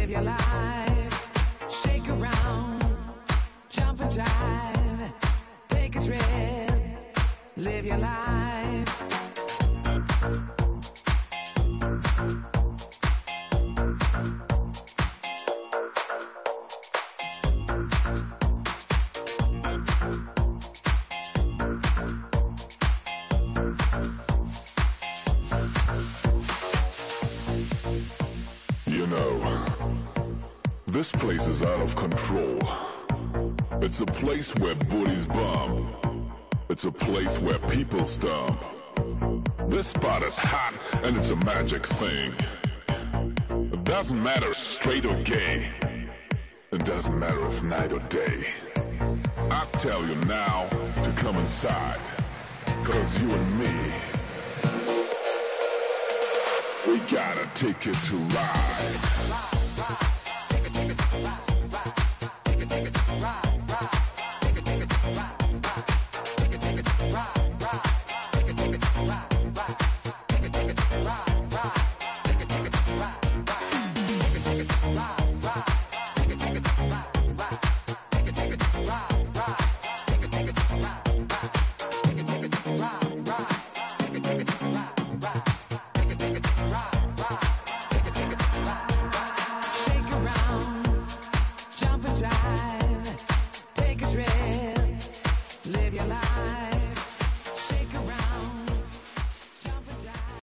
Live your life, shake around, jump and jive, take a trip, live your life. You know, this place is out of control. It's a place where booties bump. It's a place where people stomp. This spot is hot and it's a magic thing. It doesn't matter straight or gay. It doesn't matter if night or day. I tell you now to come inside, 'cause you and me, we gotta take it to ride. Take it to ride.